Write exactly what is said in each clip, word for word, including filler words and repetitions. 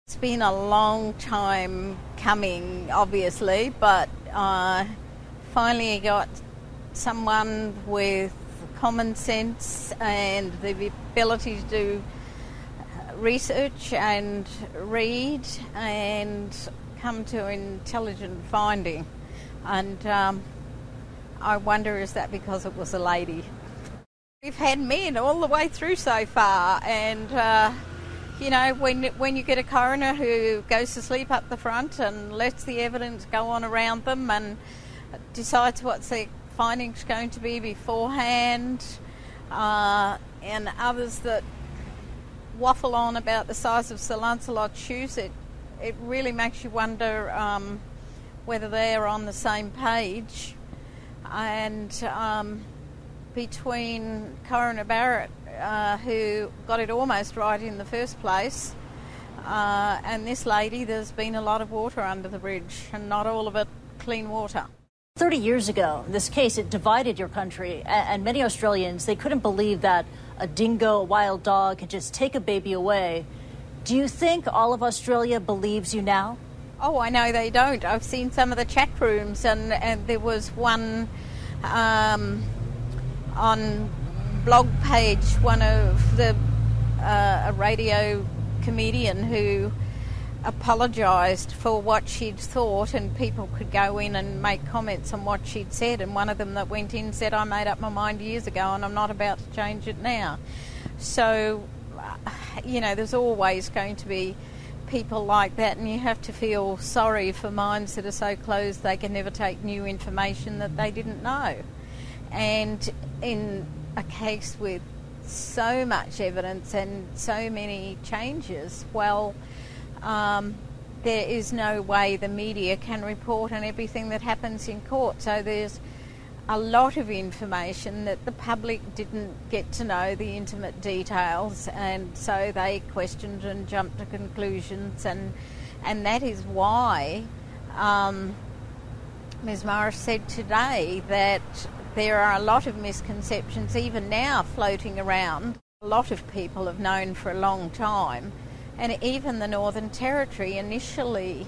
It's been a long time coming, obviously, but uh, finally got someone with common sense and the ability to do research and read and come to intelligent finding. And um, I wonder, is that because it was a lady? We've had men all the way through so far, and uh, you know, when when you get a coroner who goes to sleep up the front and lets the evidence go on around them and decides what their findings going to be beforehand, uh, and others that waffle on about the size of Sir Lancelot's shoes, it, it really makes you wonder um, whether they're on the same page. And um, between Coroner Barrett, uh, who got it almost right in the first place, uh, and this lady, there's been a lot of water under the bridge, and not all of it clean water. thirty years ago, this case, it divided your country, and many Australians, they couldn't believe that a dingo, a wild dog, could just take a baby away. Do you think all of Australia believes you now? Oh, I know they don't. I've seen some of the chat rooms, and, and there was one um, on blog page, one of the uh, a radio comedian who apologised for what she'd thought, and people could go in and make comments on what she'd said, and one of them that went in said, I made up my mind years ago and I'm not about to change it now. So, you know, there's always going to be people like that, and you have to feel sorry for minds that are so closed they can never take new information that they didn't know. And in a case with so much evidence and so many changes, well, um, there is no way the media can report on everything that happens in court. So there's a lot of information that the public didn't get to know the intimate details, and so they questioned and jumped to conclusions, and and that is why um, Miz Morris said today that there are a lot of misconceptions even now floating around. A lot of people have known for a long time, and even the Northern Territory initially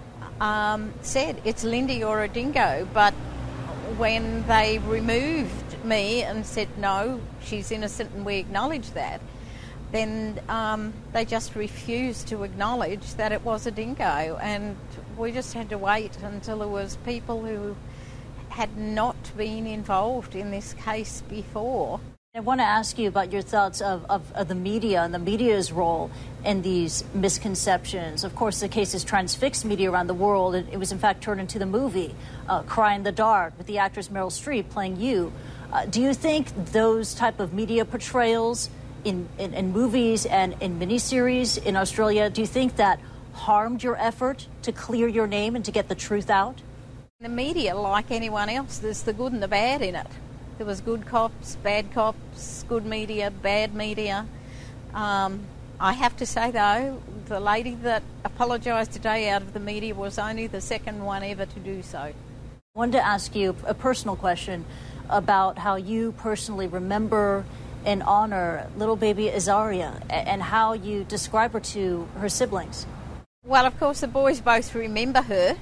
um, said it's Lindy or a dingo, but when they removed me and said no, she's innocent and we acknowledge that, then um, they just refused to acknowledge that it was a dingo, and we just had to wait until there was people who had not been involved in this case before. I want to ask you about your thoughts of, of, of the media and the media's role in these misconceptions. Of course, the case has transfixed media around the world. It, it was, in fact, turned into the movie uh, Cry in the Dark with the actress Meryl Streep playing you. Uh, do you think those type of media portrayals in, in, in movies and in miniseries in Australia, do you think that harmed your effort to clear your name and to get the truth out? The media, like anyone else, there's the good and the bad in it. There was good cops, bad cops, good media, bad media. Um, I have to say, though, the lady that apologised today out of the media was only the second one ever to do so. I wanted to ask you a personal question about how you personally remember and honour little baby Azaria, and how you describe her to her siblings. Well, of course, the boys both remember her.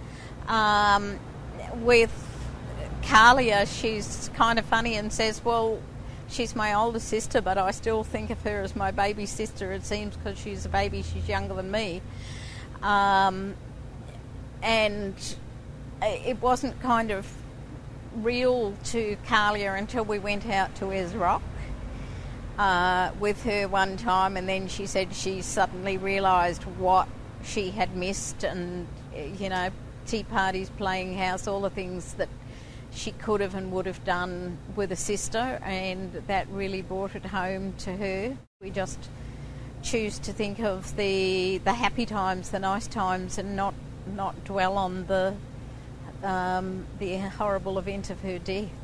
Um, with Carlia, she's kind of funny and says, well, she's my older sister, but I still think of her as my baby sister, it seems, because she's a baby, she's younger than me. Um, and it wasn't kind of real to Carlia until we went out to Es Rock uh, with her one time, and then she said she suddenly realised what she had missed, and, you know, tea parties, playing house, all the things that she could have and would have done with a sister, and that really brought it home to her. We just choose to think of the the happy times, the nice times, and not not dwell on the um, the horrible event of her death.